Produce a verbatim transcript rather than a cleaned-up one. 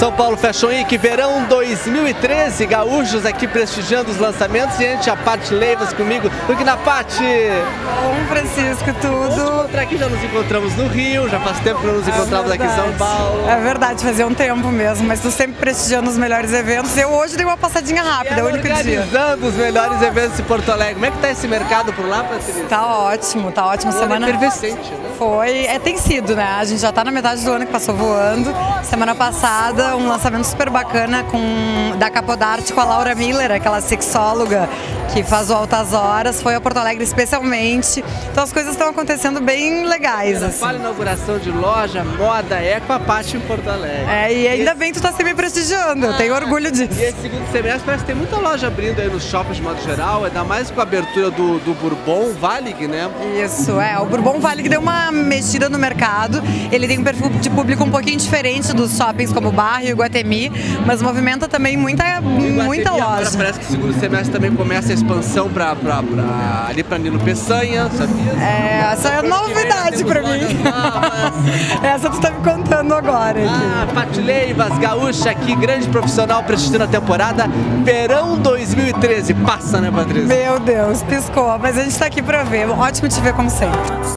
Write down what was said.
São Paulo Fashion Week, verão dois mil e treze, gaúchos aqui prestigiando os lançamentos e a gente, a Paty Leivas comigo. Tudo na Paty? Bom, Francisco, tudo. Vamos encontrar aqui, já nos encontramos no Rio, já faz tempo que não nos encontramos é aqui em São Paulo. É verdade, fazia um tempo mesmo, mas tu sempre prestigiando os melhores eventos. Eu hoje dei uma passadinha rápida, é o único dia. Organizando os melhores eventos de Porto Alegre. Como é que tá esse mercado por lá, Patrícia? Tá ótimo, tá ótimo. Um Semana efervescente, né? Foi, é, tem sido, né? A gente já tá na metade do ano que passou voando. Semana passada, um lançamento super bacana com, da Capodarte com a Laura Miller, aquela sexóloga que faz o Altas Horas, foi a Porto Alegre especialmente. Então as coisas estão acontecendo bem legais. Assim. Fala inauguração de loja, moda, é com a Paty em Porto Alegre. É, e ainda bem que tu tá sempre prestigiando, ah, eu tenho orgulho disso. E esse segundo semestre parece que tem muita loja abrindo aí nos shoppings de modo geral, ainda mais com a abertura do, do Bourbon Valig, né? Isso, é, o Bourbon Valig deu uma mexida no mercado, ele tem um perfil de público um pouquinho diferente dos shoppings como Barra e Iguatemi, mas movimenta também muita, muita loja. Agora parece que o segundo semestre também começa a expansão pra, pra, pra, ali pra Nilo Peçanha, sabia? É, essa é novidade pra mim. Essa tu tá me contando agora. Ah, Paty Leivas, gaúcha aqui, grande profissional prestigiando a temporada verão dois mil e treze. Passa, né, Patrícia? Meu Deus, piscou, mas a gente tá aqui pra ver. Ótimo te ver como sempre.